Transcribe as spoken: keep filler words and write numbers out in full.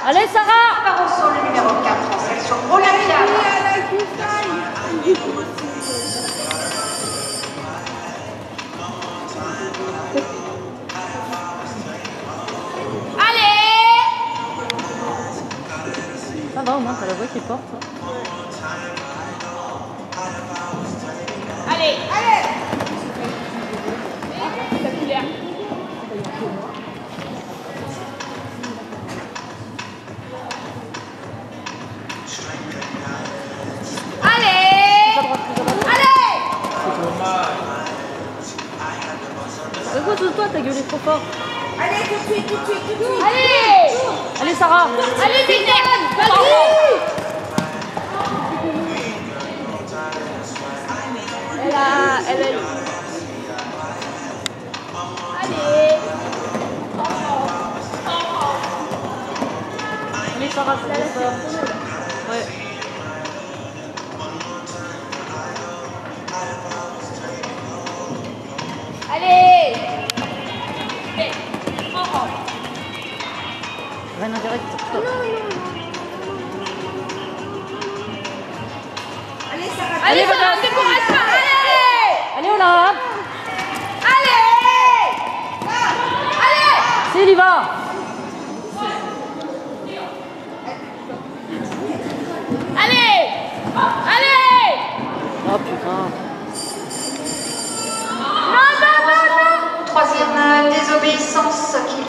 Allez, Sarah! Barroso, le numéro quatre, en section Olympia. Ça va, au moins, t'as la voix qui porte. Hein. Allez, allez. Repose-toi, t'as gueulé trop fort. Allez, tout de suite, tout de suite, tout de suite. Allez! Allez, Sarah! Allez, vite! Vas-y! Elle a... Elle a... Allez! Allez, Sarah, c'est ça. Ouais. Allez! Rien en direct, stop. Allez, Sarah! Allez, Allez, Sarah, Olympe. décourage pas! Allez! Allez, Olympe! Allez! Allez! C'est, il y va! Allez! Allez! Oh putain! Non, non, non, non! Troisième désobéissance qui